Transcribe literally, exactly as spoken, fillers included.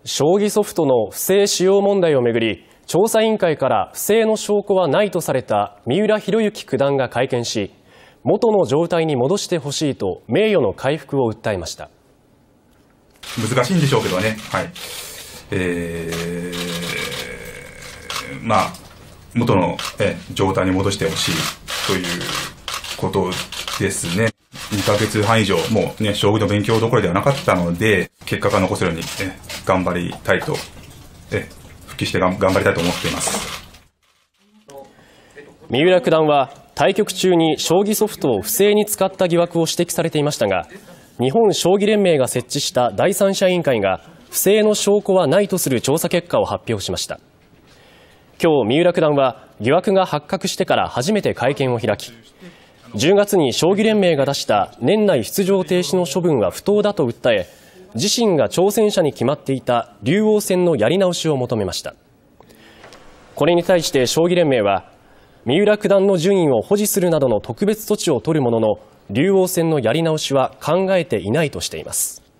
将棋ソフトの不正使用問題をめぐり、調査委員会から不正の証拠はないとされた三浦弘行九段が会見し、元の状態に戻してほしいと名誉の回復を訴えました。 難しいんでしょうけどね、はいえー、まあ元のえ状態に戻してほしいということですね。にかげつはん以上、もうね、将棋の勉強どころではなかったので、結果が残せるようにえ頑張りたいと、え復帰してがん頑張りたいと思っています。 三浦九段は対局中に将棋ソフトを不正に使った疑惑を指摘されていましたが、日本将棋連盟が設置した第三者委員会が不正の証拠はないとする調査結果を発表しました。今日、三浦九段は疑惑が発覚してから初めて会見を開き、じゅうがつに将棋連盟が出した年内出場停止の処分は不当だと訴え、自身が挑戦者に決まっていた竜王戦のやり直しを求めました。これに対して将棋連盟は、三浦九段の順位を保持するなどの特別措置を取るものの、竜王戦のやり直しは考えていないとしています。